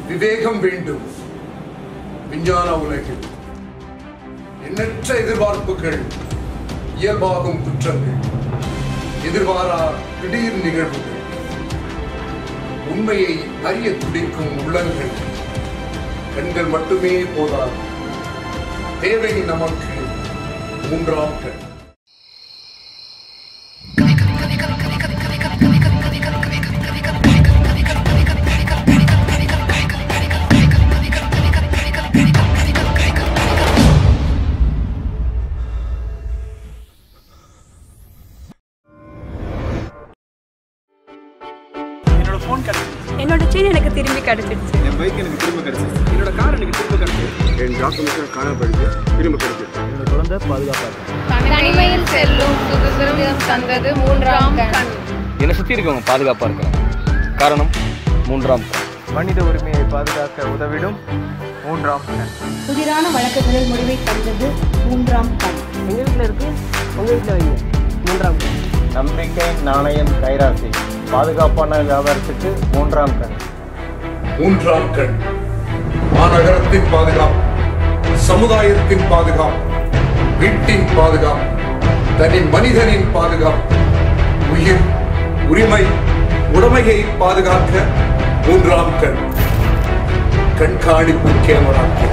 விவேகம் வேண்டும். விஞ்ஞான உலகில் எண்ணற்ற எதிர்பார்ப்புகள், இயல்பாகும் குற்றங்கள், எதிர்பாரா திடீர் நிகழ்வுகள், உண்மையை அறிய துடிக்கும் உள்ளங்கள். கண்கள் மட்டுமே போதாது, தேவை நமக்கு மூன்றாம் கண். என்னோட செயின் எனக்கு திரும்பி கிடைச்சிருச்சு. என் பைக் எனக்கு திரும்ப கிடைச்சிருச்சு. என்னோட கார் எனக்கு திரும்ப கிடைச்சிருச்சு. என் டாக்குமெண்ட்ஸ் காணப்படுது, திரும்ப கிடைச்சிருச்சு. என்னோட குழந்தை பாதுகாப்பாக இருக்கு. தனிமையில் செல்லும் சுதந்திரம் தந்தது மூன்றாம் கண். என்னை சுற்றி இருக்கவங்க பாதுகாப்பாக இருக்கிறாங்க. காரணம் மூன்றாம் கண். மனித உரிமையை பாதுகாக்க உதவிடும் மூன்றாம் கண். புதிரான வழக்குகளில் முடிவை தந்தது மூன்றாம் கண். எங்கள் வீட்டில் இருக்கு, உங்கள் வீட்டில் வைங்க. மூன்றாம் கண். நம்பிக்கை, நாணயம், கைராசி, பாதுகாப்பான வியாபாரத்துக்கு மூன்றாம் கண். மூன்றாம் கண் மாநகரத்தின் பாதுகாப்பு, சமுதாயத்தின் பாதுகாப்பு, வீட்டின் பாதுகாப்பு, தனி மனிதனின் பாதுகாப்பு, உயிர், உரிமை, உடைமையை பாதுகாக்க மூன்றாம் கண். கண்காணிப்பு கேமராக்கள்.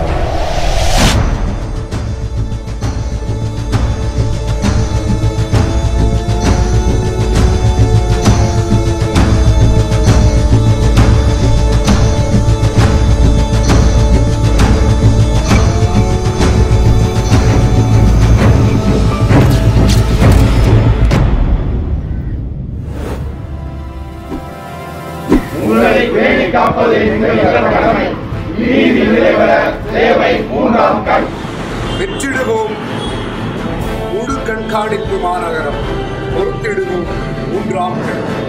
உங்களை பேணி காப்பது எங்கள் கடமை. நீதி நிறைவேற தேவை மூன்றாம் கண். வெற்றிடுவோம் முழு கண்காணிப்பு மாநகரம், பொறுத்திடுவோம் மூன்றாம் கண்.